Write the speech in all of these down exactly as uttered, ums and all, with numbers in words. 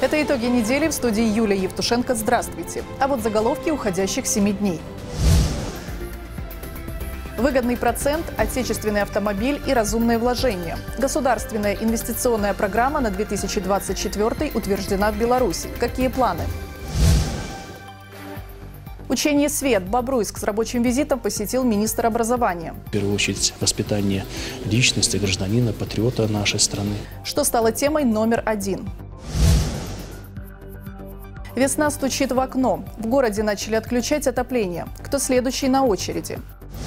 Это итоги недели в студии Юлия Евтушенко. Здравствуйте. А вот заголовки уходящих семи дней. Выгодный процент, отечественный автомобиль и разумные вложения. Государственная инвестиционная программа на две тысячи двадцать четвёртый утверждена в Беларуси. Какие планы? Учение «Свет». Бобруйск с рабочим визитом посетил министр образования. В первую очередь воспитание личности, гражданина, патриота нашей страны. Что стало темой номер один? Весна стучит в окно. В городе начали отключать отопление. Кто следующий на очереди?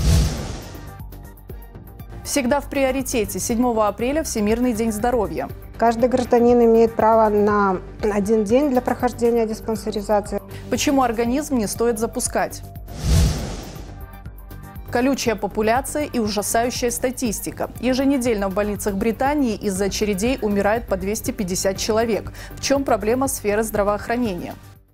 Всегда в приоритете. седьмого апреля – Всемирный день здоровья. Каждый гражданин имеет право на один день для прохождения диспансеризации. Почему организм не стоит запускать? Колючая популяция и ужасающая статистика. Еженедельно в больницах Британии из-за очередей умирает по двести пятьдесят человек. В чем проблема сферы здравоохранения?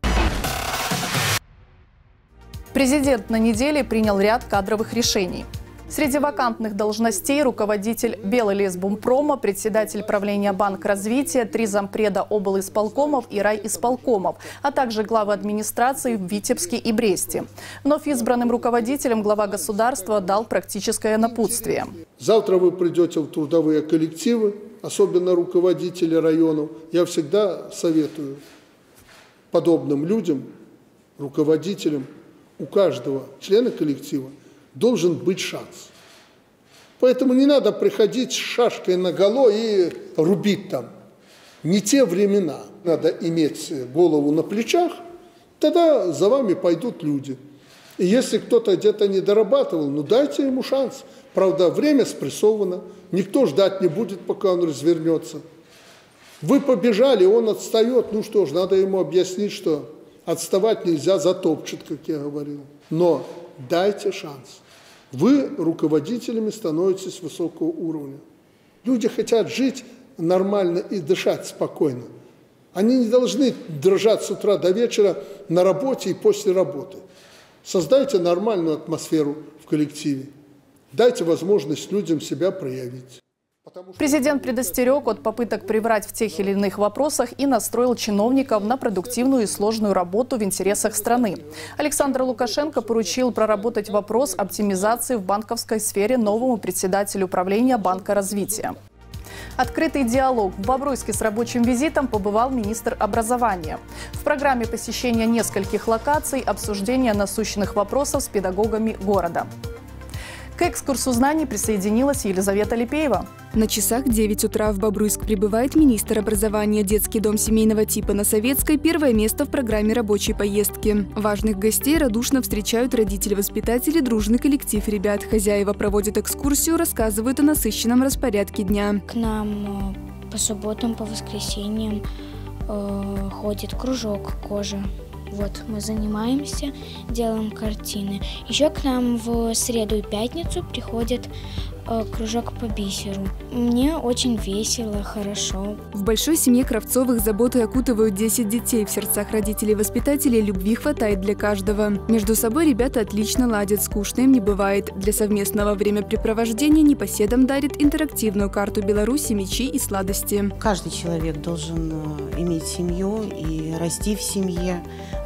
Президент на неделе принял ряд кадровых решений. Среди вакантных должностей руководитель Беллесбумпрома, председатель правления Банка развития, три зампреда облисполкомов и райисполкомов, а также главы администрации в Витебске и Бресте. Вновь избранным руководителям глава государства дал практическое напутствие. Завтра вы придете в трудовые коллективы, особенно руководители районов. Я всегда советую подобным людям, руководителям, у каждого члена коллектива должен быть шанс. Поэтому не надо приходить с шашкой наголо и рубить там. Не те времена. Надо иметь голову на плечах, тогда за вами пойдут люди. И если кто-то где-то не дорабатывал, ну дайте ему шанс. Правда, время спрессовано, никто ждать не будет, пока он развернется. Вы побежали, он отстает, ну что ж, надо ему объяснить, что отставать нельзя, затопчет, как я говорил. Но дайте шанс. Вы руководителями становитесь высокого уровня. Люди хотят жить нормально и дышать спокойно. Они не должны дрожать с утра до вечера на работе и после работы. Создайте нормальную атмосферу в коллективе. Дайте возможность людям себя проявить. Президент предостерег от попыток приврать в тех или иных вопросах и настроил чиновников на продуктивную и сложную работу в интересах страны. Александр Лукашенко поручил проработать вопрос оптимизации в банковской сфере новому председателю правления Банка развития. Открытый диалог. В Бобруйске с рабочим визитом побывал министр образования. В программе посещения нескольких локаций, обсуждение насущных вопросов с педагогами города. К экскурсу знаний присоединилась Елизавета Липеева. На часах девять утра в Бобруйск прибывает министр образования. Детский дом семейного типа на Советской – первое место в программе рабочей поездки. Важных гостей радушно встречают родители-воспитатели, дружный коллектив ребят. Хозяева проводят экскурсию, рассказывают о насыщенном распорядке дня. К нам по субботам, по воскресеньям э, ходит кружок кожи. Вот, мы занимаемся, делаем картины. Еще к нам в среду и пятницу приходит э, кружок по бисеру. Мне очень весело, хорошо. В большой семье Кравцовых заботы окутывают десять детей. В сердцах родителей и воспитателей любви хватает для каждого. Между собой ребята отлично ладят, скучно им не бывает. Для совместного времяпрепровождения непоседам дарит интерактивную карту Беларуси, мечи и сладости. Каждый человек должен иметь семью и расти в семье.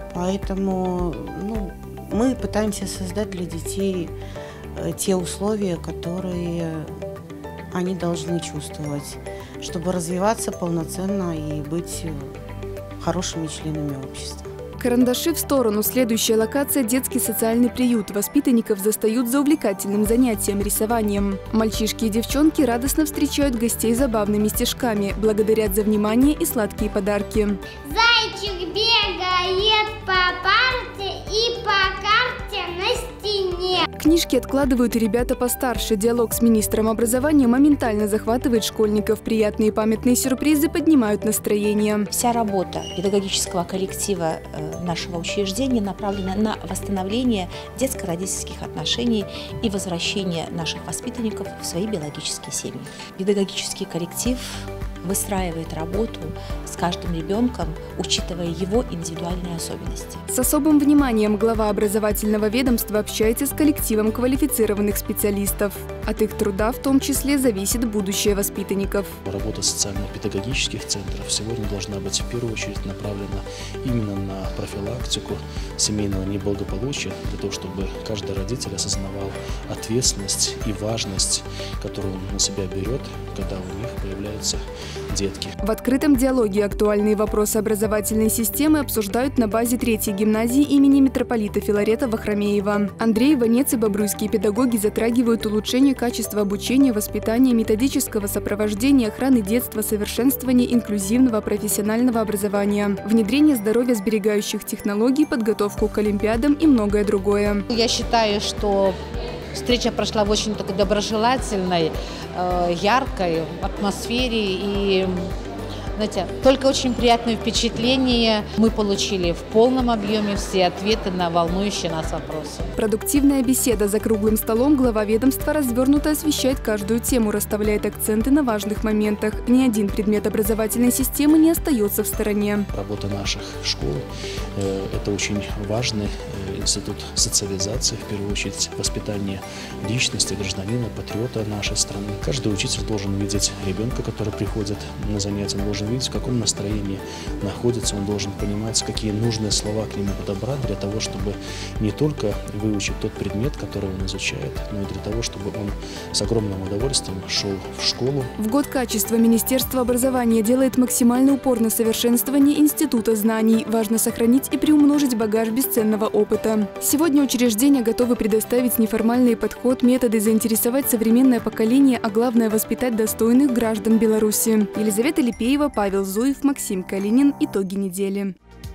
Поэтому ну, мы пытаемся создать для детей те условия, которые они должны чувствовать, чтобы развиваться полноценно и быть хорошими членами общества. Карандаши в сторону. Следующая локация – детский социальный приют. Воспитанников застают за увлекательным занятием – рисованием. Мальчишки и девчонки радостно встречают гостей забавными стишками, благодарят за внимание и сладкие подарки. Зайчик бегает по парте и по карте на стене. Книжки откладывают и ребята постарше. Диалог с министром образования моментально захватывает школьников. Приятные памятные сюрпризы поднимают настроение. Вся работа педагогического коллектива нашего учреждения направлена на восстановление детско-родительских отношений и возвращение наших воспитанников в свои биологические семьи. Педагогический коллектив выстраивает работу с каждым ребенком, учитывая его индивидуальные особенности. С особым вниманием глава образовательного ведомства общается с коллективом квалифицированных специалистов. От их труда в том числе зависит будущее воспитанников. Работа социально-педагогических центров сегодня должна быть в первую очередь направлена именно на профилактику семейного неблагополучия, для того, чтобы каждый родитель осознавал ответственность и важность, которую он на себя берет, когда у них появляются детки. В открытом диалоге актуальные вопросы образовательной системы обсуждают на базе третьей гимназии имени митрополита Филарета Вахромеева. Андрей Иванец и бобруйские педагоги затрагивают улучшение качества обучения, воспитания, методического сопровождения, охраны детства, совершенствования инклюзивного профессионального образования, внедрение здоровья-сберегающих технологий, подготовку к олимпиадам и многое другое. Я считаю, что встреча прошла в очень такой доброжелательной, яркой атмосфере и, знаете, только очень приятное впечатление мы получили в полном объеме все ответы на волнующие нас вопросы. Продуктивная беседа за круглым столом глава ведомства развернуто освещает каждую тему, расставляет акценты на важных моментах. Ни один предмет образовательной системы не остается в стороне. Работа наших школ э, – это очень важный э, институт социализации, в первую очередь воспитание личности, гражданина, патриота нашей страны. Каждый учитель должен видеть ребенка, который приходит на занятия, он должен видеть, в каком настроении находится, он должен понимать, какие нужные слова к нему подобрать для того, чтобы не только выучить тот предмет, который он изучает, но и для того, чтобы он с огромным удовольствием шел в школу. В год качества Министерство образования делает максимальный упор на совершенствование института знаний. Важно сохранить и приумножить багаж бесценного опыта. Сегодня учреждения готовы предоставить неформальный подход, методы, заинтересовать современное поколение, а главное – воспитать достойных граждан Беларуси. Елизавета Липеева, Павел Зуев, Максим Калинин. Итоги недели.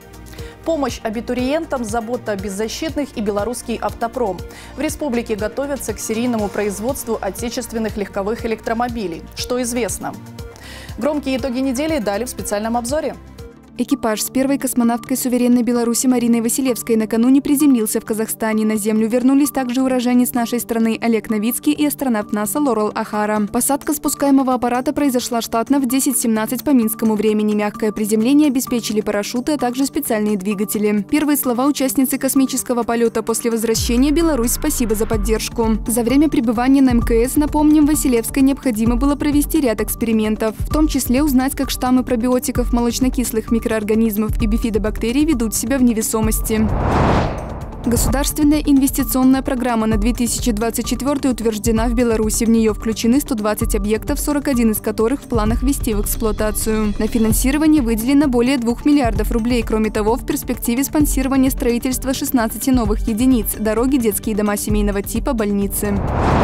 Помощь абитуриентам, забота о беззащитных и белорусский автопром. В республике готовятся к серийному производству отечественных легковых электромобилей. Что известно? Громкие итоги недели дали в специальном обзоре. Экипаж с первой космонавткой суверенной Беларуси Мариной Василевской накануне приземлился в Казахстане. На Землю вернулись также уроженец нашей страны Олег Новицкий и астронавт НАСА Лорел Ахара. Посадка спускаемого аппарата произошла штатно в десять семнадцать по минскому времени. Мягкое приземление обеспечили парашюты, а также специальные двигатели. Первые слова участницы космического полета после возвращения: «Беларусь, спасибо за поддержку». За время пребывания на эм ка эс, напомним, Василевской необходимо было провести ряд экспериментов, в том числе узнать, как штаммы пробиотиков молочнокислых микроорганизмов микроорганизмов и бифидобактерий ведут себя в невесомости. Государственная инвестиционная программа на две тысячи двадцать четвёртый утверждена в Беларуси. В нее включены сто двадцать объектов, сорок один из которых в планах ввести в эксплуатацию. На финансирование выделено более двух миллиардов рублей. Кроме того, в перспективе спонсирование строительства шестнадцати новых единиц – дороги, детские дома семейного типа, больницы.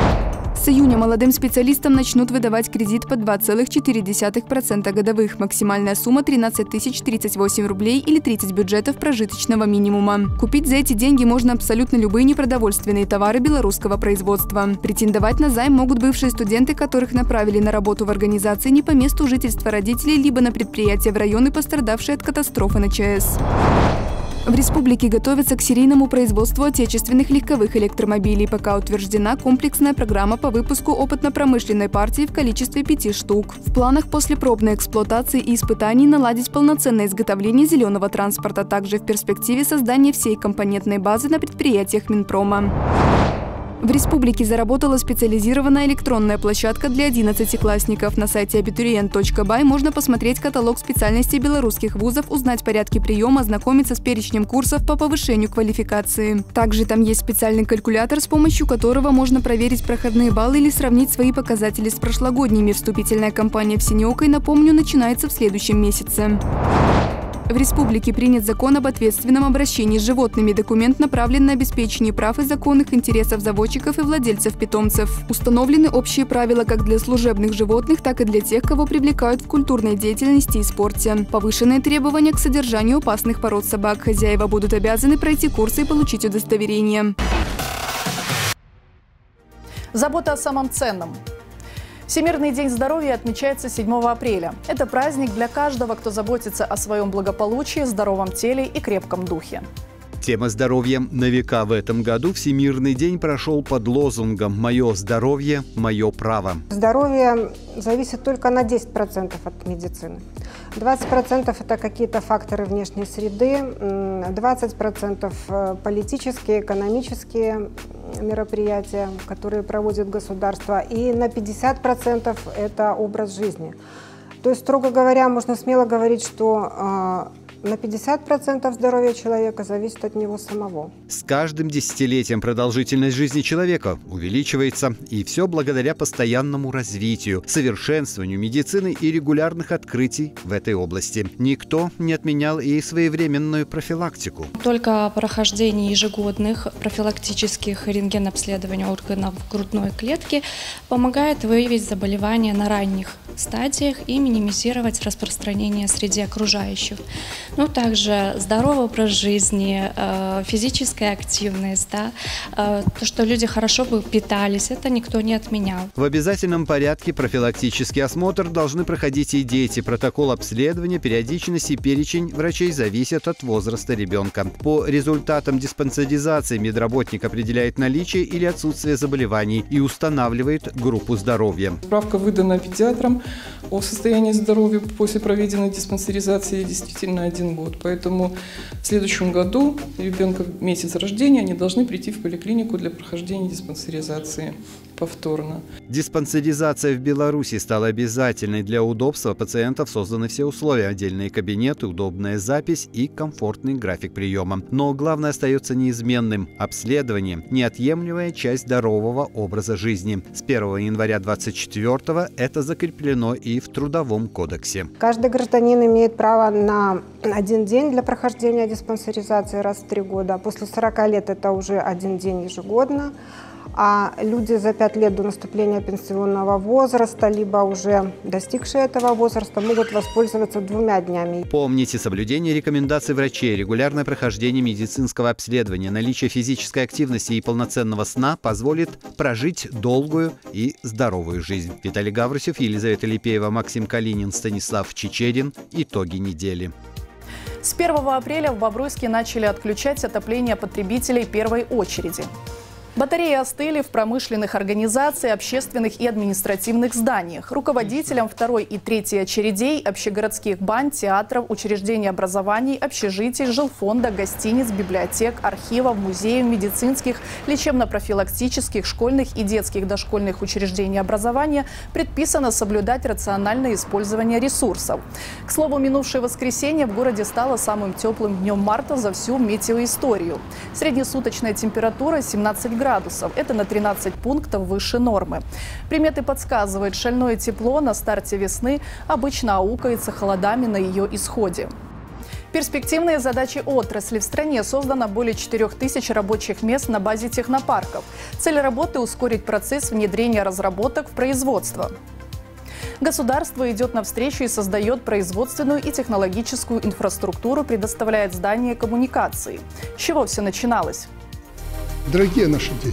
С июня молодым специалистам начнут выдавать кредит по два целых четыре десятых процента годовых. Максимальная сумма – тринадцать тысяч тридцать восемь рублей или тридцать бюджетов прожиточного минимума. Купить за эти деньги можно абсолютно любые непродовольственные товары белорусского производства. Претендовать на займ могут бывшие студенты, которых направили на работу в организации не по месту жительства родителей, либо на предприятия в районы, пострадавшие от катастрофы на ЧАЭС. В республике готовятся к серийному производству отечественных легковых электромобилей. Пока утверждена комплексная программа по выпуску опытно-промышленной партии в количестве пяти штук. В планах после пробной эксплуатации и испытаний наладить полноценное изготовление зеленого транспорта, также в перспективе создания всей компонентной базы на предприятиях Минпрома. В республике заработала специализированная электронная площадка для одиннадцатиклассников. На сайте абитуриент точка бай можно посмотреть каталог специальностей белорусских вузов, узнать порядки приема, ознакомиться с перечнем курсов по повышению квалификации. Также там есть специальный калькулятор, с помощью которого можно проверить проходные баллы или сравнить свои показатели с прошлогодними. Вступительная кампания в «Синеокой», напомню, начинается в следующем месяце. В республике принят закон об ответственном обращении с животными. Документ направлен на обеспечение прав и законных интересов заводчиков и владельцев питомцев. Установлены общие правила как для служебных животных, так и для тех, кого привлекают в культурной деятельности и спорте. Повышенные требования к содержанию опасных пород собак. Хозяева будут обязаны пройти курсы и получить удостоверение. Забота о самом ценном. Всемирный день здоровья отмечается седьмого апреля. Это праздник для каждого, кто заботится о своем благополучии, здоровом теле и крепком духе. Тема здоровья на века. В этом году Всемирный день прошел под лозунгом «Мое здоровье, мое право». Здоровье зависит только на десять процентов от медицины. двадцать процентов это какие-то факторы внешней среды, двадцать процентов политические, экономические мероприятия, которые проводит государство, и на пятьдесят процентов это образ жизни. То есть, строго говоря, можно смело говорить, что на пятьдесят процентов здоровья человека зависит от него самого. С каждым десятилетием продолжительность жизни человека увеличивается, и все благодаря постоянному развитию, совершенствованию медицины и регулярных открытий в этой области. Никто не отменял и своевременную профилактику. Только прохождение ежегодных профилактических рентген-обследований органов грудной клетки помогает выявить заболевания на ранних стадиях и минимизировать распространение среди окружающих. Ну, также здоровый образ жизни, физическая активность, да, то, что люди хорошо бы питались, это никто не отменял. В обязательном порядке профилактический осмотр должны проходить и дети. Протокол обследования, периодичность и перечень врачей зависят от возраста ребенка. По результатам диспансеризации медработник определяет наличие или отсутствие заболеваний и устанавливает группу здоровья. Справка выдана педиатром о состоянии здоровья после проведенной диспансеризации действительно один год. Поэтому в следующем году ребенка в месяц рождения они должны прийти в поликлинику для прохождения диспансеризации повторно. Диспансеризация в Беларуси стала обязательной. Для удобства пациентов созданы все условия: отдельные кабинеты, удобная запись и комфортный график приема. Но главное остается неизменным – обследование – неотъемлемая часть здорового образа жизни. С первого января две тысячи двадцать четвёртого это закреплено и в Трудовом кодексе. Каждый гражданин имеет право на один день для прохождения диспансеризации раз в три года. После сорока лет это уже один день ежегодно. А люди за пять лет до наступления пенсионного возраста, либо уже достигшие этого возраста, могут воспользоваться двумя днями. Помните, соблюдение рекомендаций врачей, регулярное прохождение медицинского обследования, наличие физической активности и полноценного сна позволит прожить долгую и здоровую жизнь. Виталий Гаврусев, Елизавета Липеева, Максим Калинин, Станислав Чечерин. Итоги недели. С первого апреля в Бобруйске начали отключать отопление потребителей первой очереди. Батареи остыли в промышленных организациях, общественных и административных зданиях. Руководителям второй и третьей очередей общегородских бань, театров, учреждений образований, общежитий, жилфонда, гостиниц, библиотек, архивов, музеев, медицинских, лечебно-профилактических, школьных и детских дошкольных учреждений образования предписано соблюдать рациональное использование ресурсов. К слову, минувшее воскресенье в городе стало самым теплым днем марта за всю метеоисторию. Среднесуточная температура семнадцать градусов. Это на тринадцать пунктов выше нормы. Приметы подсказывают, шальное тепло на старте весны обычно аукается холодами на ее исходе. Перспективные задачи отрасли. В стране создано более четырёх тысяч рабочих мест на базе технопарков. Цель работы – ускорить процесс внедрения разработок в производство. Государство идет навстречу и создает производственную и технологическую инфраструктуру, предоставляет здания коммуникации. С чего все начиналось? Дорогие наши дети,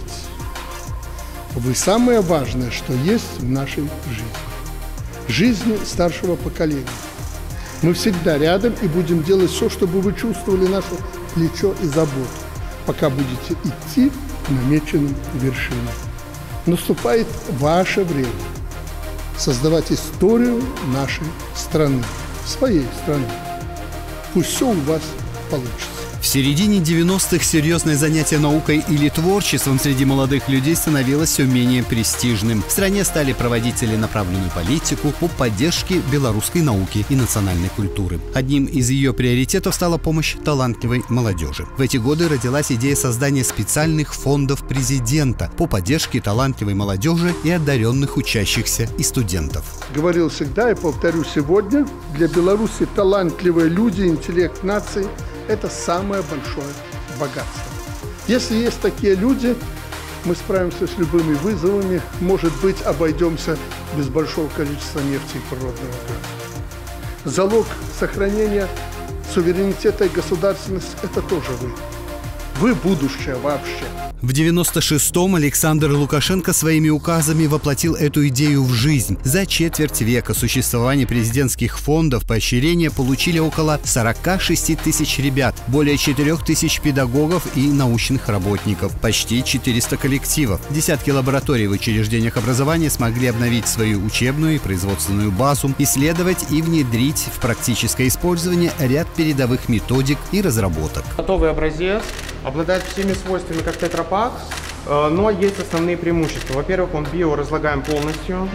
вы самое важное, что есть в нашей жизни. Жизни старшего поколения. Мы всегда рядом и будем делать все, чтобы вы чувствовали наше плечо и заботу, пока будете идти к намеченным вершинам. Наступает ваше время создавать историю нашей страны, своей страны. Пусть все у вас получится. В середине девяностых серьезное занятие наукой или творчеством среди молодых людей становилось все менее престижным. В стране стали проводить целенаправленную политику по поддержке белорусской науки и национальной культуры. Одним из ее приоритетов стала помощь талантливой молодежи. В эти годы родилась идея создания специальных фондов президента по поддержке талантливой молодежи и одаренных учащихся и студентов. Говорил всегда и повторю сегодня, для Беларуси талантливые люди, интеллект нации – это самое большое богатство. Если есть такие люди, мы справимся с любыми вызовами, может быть, обойдемся без большого количества нефти и природного газа. Залог сохранения суверенитета и государственности – это тоже вы. Вы будущее вообще. В девяносто шестом Александр Лукашенко своими указами воплотил эту идею в жизнь. За четверть века существования президентских фондов поощрения получили около сорока шести тысяч ребят, более четырёх тысяч педагогов и научных работников, почти четыреста коллективов. Десятки лабораторий в учреждениях образования смогли обновить свою учебную и производственную базу, исследовать и внедрить в практическое использование ряд передовых методик и разработок. Готовый образец обладает всеми свойствами, как тетрапак, но есть основные преимущества. Во-первых, он биоразлагаем полностью.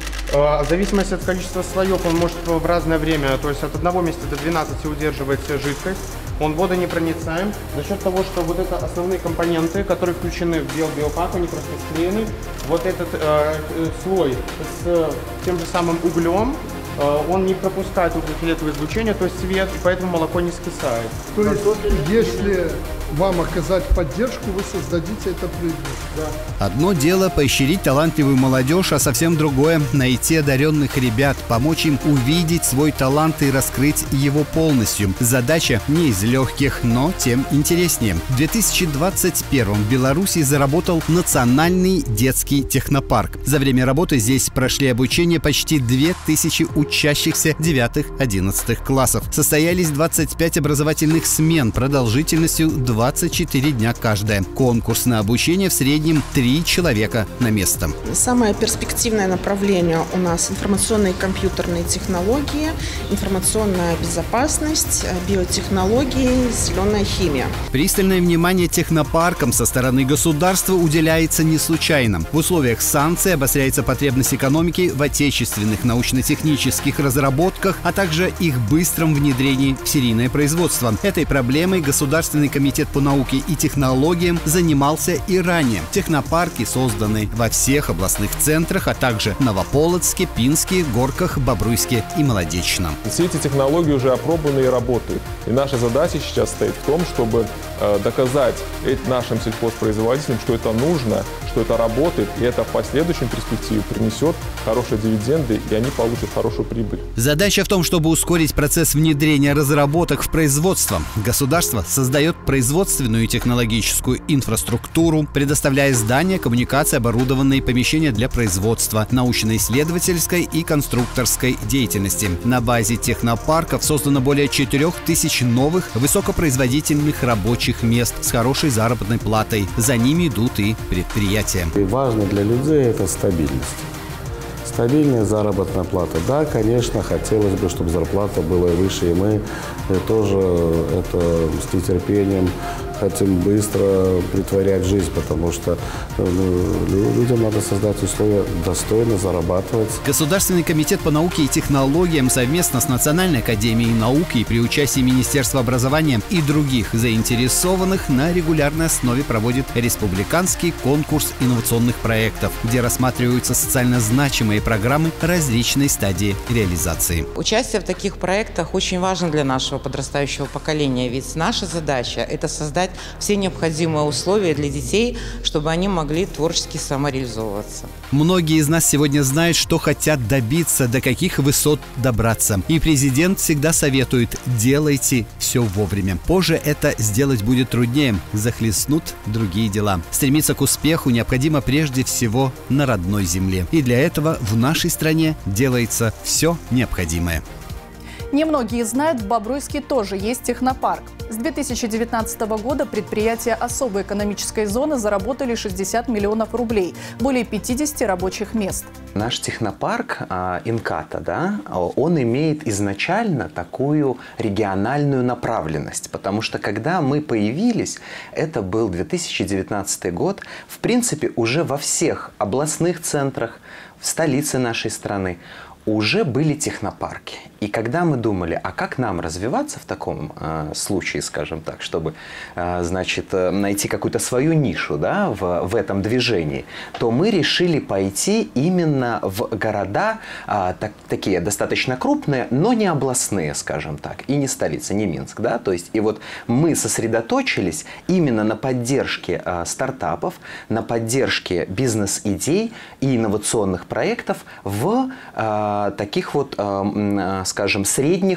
В зависимости от количества слоев он может в разное время, то есть от одного месяца до двенадцати удерживать жидкость. Он водонепроницаем за счет того, что вот это основные компоненты, которые включены в биопак, они просто склеены. Вот этот э, слой с тем же самым углем, он не пропускает ультрафиолетовое излучение, то есть свет, и поэтому молоко не скисает. То есть, если вам оказать поддержку, вы создадите это производство. Да. Одно дело поощрить талантливую молодежь, а совсем другое – найти одаренных ребят, помочь им увидеть свой талант и раскрыть его полностью. Задача не из легких, но тем интереснее. В две тысячи двадцать первом в Беларуси заработал Национальный детский технопарк. За время работы здесь прошли обучение почти две тысячи учащихся девятых-одиннадцатых классов. Состоялись двадцать пять образовательных смен продолжительностью двадцать четыре дня каждая. Конкурс на обучение в среднем три человека на место. Самое перспективное направление у нас информационные и компьютерные технологии, информационная безопасность, биотехнологии, зеленая химия. Пристальное внимание технопаркам со стороны государства уделяется не случайно. В условиях санкций обостряется потребность экономики в отечественных научно-технических разработках, а также их быстром внедрении в серийное производство. Этой проблемой Государственный комитет по науке и технологиям занимался и ранее. Технопарки созданы во всех областных центрах, а также Новополоцке, Пинске, Горках, Бобруйске и Молодечно. Все эти технологии уже опробованы и работают. И наша задача сейчас стоит в том, чтобы э, доказать нашим сельхозпроизводителям, что это нужно, что это работает, и это в последующем перспективе принесет хорошие дивиденды, и они получат хорошую прибыль. Задача в том, чтобы ускорить процесс внедрения разработок в производство. Государство создает производственную и технологическую инфраструктуру, предоставляя здания, коммуникации, оборудованные помещения для производства, научно-исследовательской и конструкторской деятельности. На базе технопарков создано более четырёх тысяч новых высокопроизводительных рабочих мест с хорошей заработной платой. За ними идут и предприятия. И важно для людей это стабильность. Стабильная заработная плата. Да, конечно, хотелось бы, чтобы зарплата была выше, и мы тоже это с нетерпением хотим быстро притворять в жизнь, потому что ну, людям надо создать условия достойно зарабатывать. Государственный комитет по науке и технологиям совместно с Национальной академией науки при участии Министерства образования и других заинтересованных на регулярной основе проводит республиканский конкурс инновационных проектов, где рассматриваются социально значимые программы различной стадии реализации. Участие в таких проектах очень важно для нашего подрастающего поколения, ведь наша задача – это создать все необходимые условия для детей, чтобы они могли творчески самореализовываться. Многие из нас сегодня знают, что хотят добиться, до каких высот добраться. И президент всегда советует: делайте все вовремя. Позже это сделать будет труднее, захлестнут другие дела. Стремиться к успеху необходимо прежде всего на родной земле. И для этого в нашей стране делается все необходимое. Немногие знают, в Бобруйске тоже есть технопарк. С две тысячи девятнадцатого года предприятия особой экономической зоны заработали шестьдесят миллионов рублей, более пятидесяти рабочих мест. Наш технопарк э, Инката, да, он имеет изначально такую региональную направленность, потому что когда мы появились, это был две тысячи девятнадцатый год, в принципе, уже во всех областных центрах, в столице нашей страны уже были технопарки. И когда мы думали, а как нам развиваться в таком э, случае, скажем так, чтобы э, значит, найти какую-то свою нишу, да, в, в этом движении, то мы решили пойти именно в города э, так, такие достаточно крупные, но не областные, скажем так, и не столица, не Минск. Да? То есть, и вот мы сосредоточились именно на поддержке э, стартапов, на поддержке бизнес-идей и инновационных проектов в э, таких вот, э, скажем, средних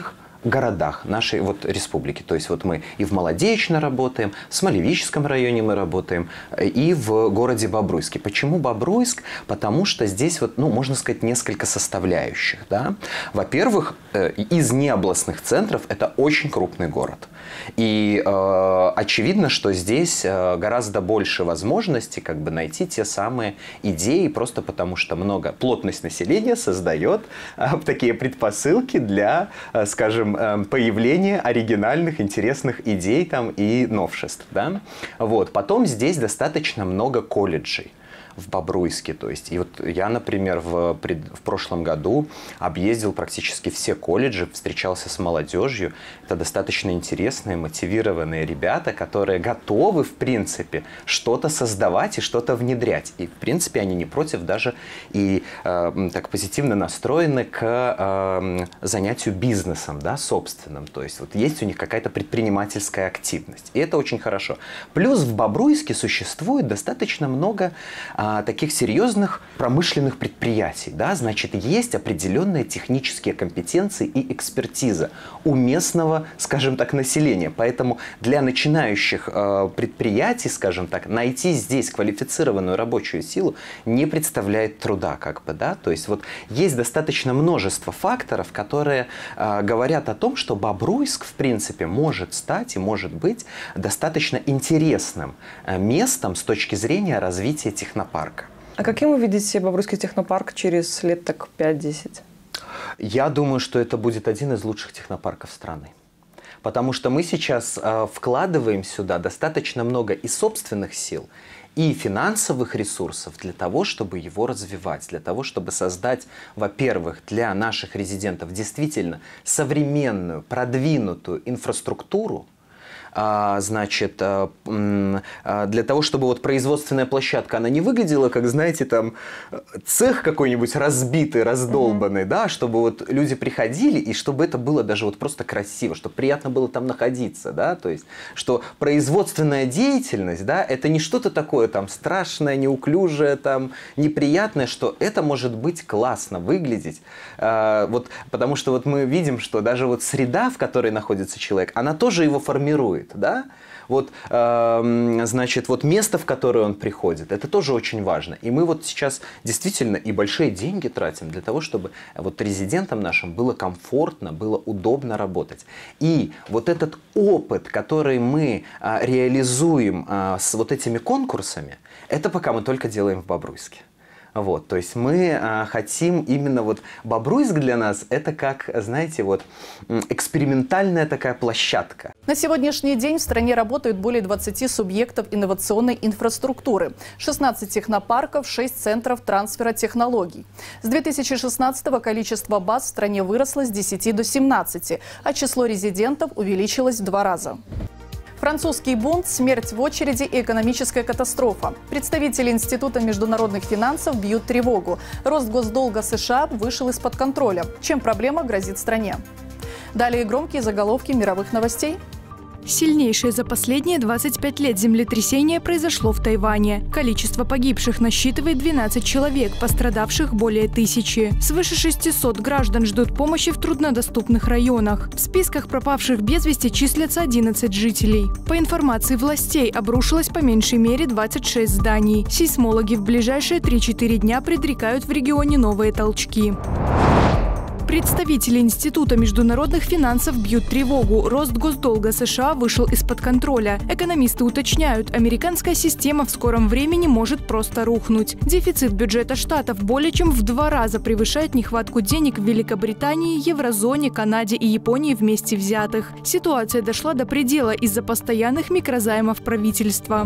городах нашей вот республики. То есть вот мы и в Молодечно работаем, в Смолевическом районе мы работаем, и в городе Бобруйске. Почему Бобруйск? Потому что здесь вот, ну, можно сказать, несколько составляющих. Да? Во-первых, из необластных центров это очень крупный город. И э, очевидно, что здесь э, гораздо больше возможностей как бы найти те самые идеи, просто потому что много плотность населения создает э, такие предпосылки для, э, скажем, э, появления оригинальных, интересных идей там, и новшеств. Да? Вот. Потом здесь достаточно много колледжей в Бобруйске. То есть, и вот я, например, в, в прошлом году объездил практически все колледжи, встречался с молодежью. Это достаточно интересные, мотивированные ребята, которые готовы, в принципе, что-то создавать и что-то внедрять. И, в принципе, они не против даже и э, так позитивно настроены к э, занятию бизнесом, да, собственным. То есть, вот есть у них какая-то предпринимательская активность. И это очень хорошо. Плюс в Бобруйске существует достаточно много таких серьезных промышленных предприятий. Да? Значит, есть определенные технические компетенции и экспертиза у местного, скажем так, населения. Поэтому для начинающих э, предприятий, скажем так, найти здесь квалифицированную рабочую силу не представляет труда. Как бы, да? То есть вот есть достаточно множество факторов, которые э, говорят о том, что Бобруйск, в принципе, может стать и может быть достаточно интересным э, местом с точки зрения развития технопарка. А каким вы видите Бобруйский технопарк через лет так пять-десять? Я думаю, что это будет один из лучших технопарков страны. Потому что мы сейчас э, вкладываем сюда достаточно много и собственных сил, и финансовых ресурсов для того, чтобы его развивать, для того, чтобы создать, во-первых, для наших резидентов действительно современную, продвинутую инфраструктуру, А, значит, а, а, для того, чтобы вот производственная площадка, она не выглядела, как, знаете, там, цех какой-нибудь разбитый, раздолбанный, mm-hmm. да, чтобы вот люди приходили, и чтобы это было даже вот просто красиво, чтобы приятно было там находиться, да, то есть, что производственная деятельность, да, это не что-то такое там страшное, неуклюжее, там, неприятное, что это может быть классно выглядеть, а, вот, потому что вот мы видим, что даже вот среда, в которой находится человек, она тоже его формирует. Да? Вот, э, значит, вот место, в которое он приходит, это тоже очень важно. И мы вот сейчас действительно и большие деньги тратим для того, чтобы вот резидентам нашим было комфортно, было удобно работать. И вот этот опыт, который мы э, реализуем э, с вот этими конкурсами, это пока мы только делаем в Бобруйске. Вот, то есть мы а, хотим именно вот Бобруйск для нас это как, знаете, вот экспериментальная такая площадка. На сегодняшний день в стране работают более двадцати субъектов инновационной инфраструктуры, шестнадцать технопарков, шесть центров трансфера технологий. С две тысячи шестнадцатого количество баз в стране выросло с десяти до семнадцати, а число резидентов увеличилось в два раза. Французский бунт, смерть в очереди и экономическая катастрофа. Представители Института международных финансов бьют тревогу. Рост госдолга США вышел из-под контроля. Чем проблема грозит стране? Далее громкие заголовки мировых новостей. Сильнейшее за последние двадцать пять лет землетрясение произошло в Тайване. Количество погибших насчитывает двенадцать человек, пострадавших более тысячи. Свыше шестисот граждан ждут помощи в труднодоступных районах. В списках пропавших без вести числятся одиннадцать жителей. По информации властей, обрушилось по меньшей мере двадцать шесть зданий. Сейсмологи в ближайшие три-четыре дня предрекают в регионе новые толчки. Представители Института международных финансов бьют тревогу. Рост госдолга США вышел из-под контроля. Экономисты уточняют, американская система в скором времени может просто рухнуть. Дефицит бюджета штатов более чем в два раза превышает нехватку денег в Великобритании, Еврозоне, Канаде и Японии вместе взятых. Ситуация дошла до предела из-за постоянных микрозаймов правительства.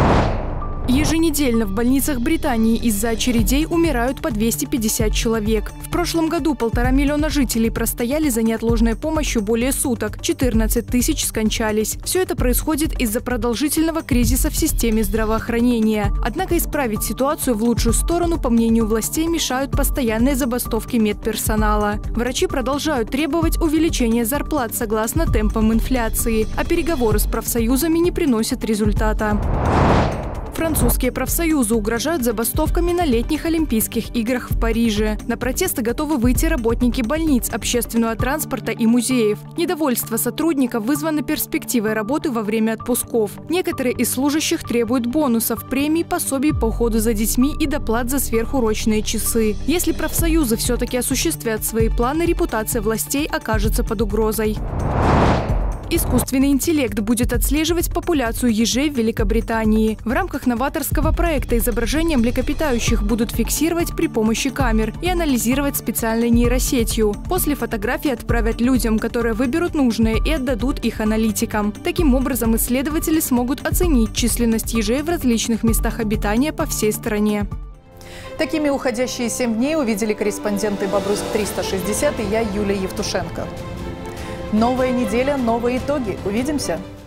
Еженедельно в больницах Британии из-за очередей умирают по двести пятьдесят человек. В прошлом году полтора миллиона жителей простояли за неотложной помощью более суток, четырнадцать тысяч скончались. Все это происходит из-за продолжительного кризиса в системе здравоохранения. Однако исправить ситуацию в лучшую сторону, по мнению властей, мешают постоянные забастовки медперсонала. Врачи продолжают требовать увеличения зарплат согласно темпам инфляции, а переговоры с профсоюзами не приносят результата. Французские профсоюзы угрожают забастовками на летних Олимпийских играх в Париже. На протесты готовы выйти работники больниц, общественного транспорта и музеев. Недовольство сотрудников вызвано перспективой работы во время отпусков. Некоторые из служащих требуют бонусов, премий, пособий по уходу за детьми и доплат за сверхурочные часы. Если профсоюзы все-таки осуществят свои планы, репутация властей окажется под угрозой. Искусственный интеллект будет отслеживать популяцию ежей в Великобритании. В рамках новаторского проекта изображения млекопитающих будут фиксировать при помощи камер и анализировать специальной нейросетью. После фотографий отправят людям, которые выберут нужные и отдадут их аналитикам. Таким образом, исследователи смогут оценить численность ежей в различных местах обитания по всей стране. Такими уходящие семь дней увидели корреспонденты Бобруйск триста шестьдесят и я, Юлия Евтушенко. Новая неделя, новые итоги. Увидимся!